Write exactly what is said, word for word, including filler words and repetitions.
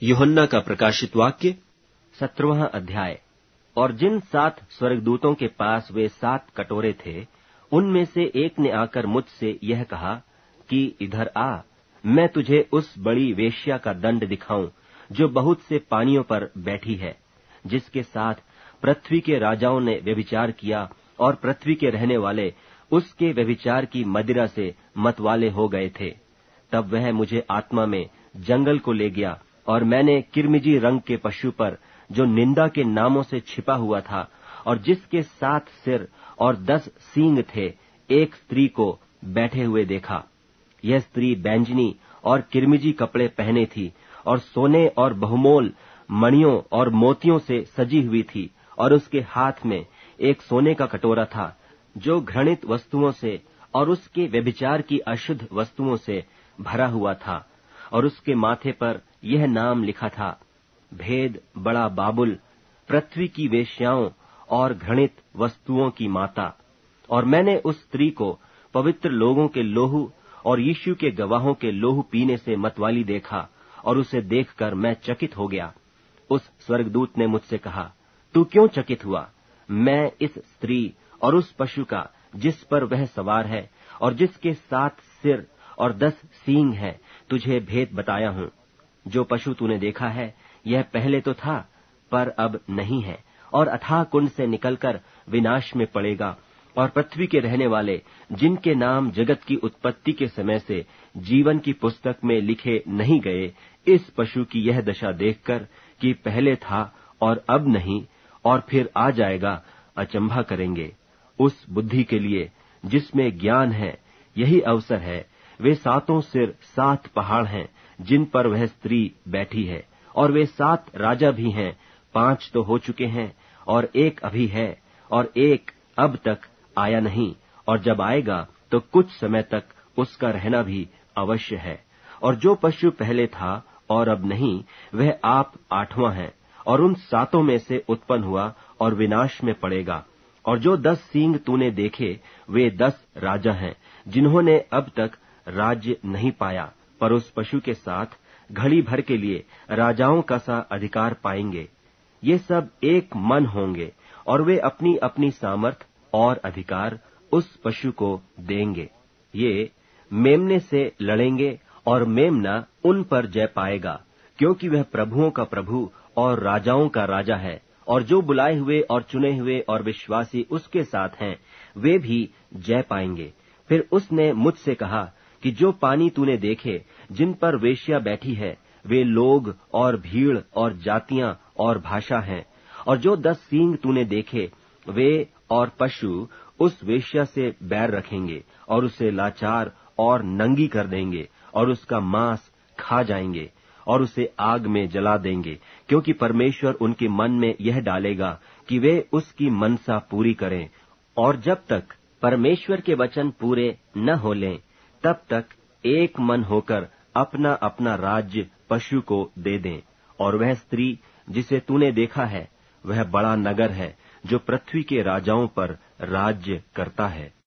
यूहन्ना का प्रकाशित वाक्य सत्रहवां अध्याय। और जिन सात स्वर्गदूतों के पास वे सात कटोरे थे, उनमें से एक ने आकर मुझसे यह कहा कि इधर आ, मैं तुझे उस बड़ी वेश्या का दंड दिखाऊं जो बहुत से पानियों पर बैठी है, जिसके साथ पृथ्वी के राजाओं ने व्यभिचार किया और पृथ्वी के रहने वाले उसके व्यभिचार की मदिरा से मतवाले हो गए थे। तब वह मुझे आत्मा में जंगल को ले गया, और मैंने किरमिजी रंग के पशु पर, जो निंदा के नामों से छिपा हुआ था और जिसके सात सिर और दस सींग थे, एक स्त्री को बैठे हुए देखा। यह स्त्री बैंजनी और किरमिजी कपड़े पहने थी और सोने और बहुमोल मणियों और मोतियों से सजी हुई थी, और उसके हाथ में एक सोने का कटोरा था जो घृणित वस्तुओं से और उसके व्यभिचार की अशुद्ध वस्तुओं से भरा हुआ था, और उसके माथे पर यह नाम लिखा था, भेद बड़ा बाबुल, पृथ्वी की वेश्याओं और घृणित वस्तुओं की माता। और मैंने उस स्त्री को पवित्र लोगों के लोहू और यीशु के गवाहों के लोहू पीने से मतवाली देखा, और उसे देखकर मैं चकित हो गया। उस स्वर्गदूत ने मुझसे कहा, तू क्यों चकित हुआ? मैं इस स्त्री और उस पशु का जिस पर वह सवार है और जिसके सात सिर और दस सींग है, तुझे भेद बताया हूं। जो पशु तूने देखा है, यह पहले तो था, पर अब नहीं है, और अथाह कुंड से निकलकर विनाश में पड़ेगा। और पृथ्वी के रहने वाले, जिनके नाम जगत की उत्पत्ति के समय से जीवन की पुस्तक में लिखे नहीं गए, इस पशु की यह दशा देखकर कि पहले था और अब नहीं और फिर आ जाएगा, अचंभा करेंगे। उस बुद्धि के लिए जिसमें ज्ञान है यही अवसर है। वे सातों सिर सात पहाड़ हैं जिन पर वह स्त्री बैठी है, और वे सात राजा भी हैं। पांच तो हो चुके हैं और एक अभी है, और एक अब तक आया नहीं, और जब आएगा तो कुछ समय तक उसका रहना भी अवश्य है। और जो पशु पहले था और अब नहीं, वह आप आठवां है, और उन सातों में से उत्पन्न हुआ और विनाश में पड़ेगा। और जो दस सींग तूने देखे, वे दस राजा हैं, जिन्होंने अब तक राज्य नहीं पाया, पर उस पशु के साथ घड़ी भर के लिए राजाओं का सा अधिकार पाएंगे। ये सब एक मन होंगे, और वे अपनी अपनी सामर्थ और अधिकार उस पशु को देंगे। ये मेमने से लड़ेंगे, और मेमना उन पर जय पाएगा, क्योंकि वह प्रभुओं का प्रभु और राजाओं का राजा है। और जो बुलाए हुए और चुने हुए और विश्वासी उसके साथ हैं, वे भी जय पाएंगे। फिर उसने मुझसे कहा कि जो पानी तूने देखे, जिन पर वेश्या बैठी है, वे लोग और भीड़ और जातियां और भाषा हैं। और जो दस सींग तूने देखे, वे और पशु उस वेश्या से बैर रखेंगे और उसे लाचार और नंगी कर देंगे, और उसका मांस खा जाएंगे और उसे आग में जला देंगे, क्योंकि परमेश्वर उनके मन में यह डालेगा कि वे उसकी मनसा पूरी करें। और जब तक परमेश्वर के वचन पूरे न हो लें, तब तक एक मन होकर अपना अपना राज्य पशु को दे दें। और वह स्त्री जिसे तूने देखा है, वह बड़ा नगर है जो पृथ्वी के राजाओं पर राज्य करता है।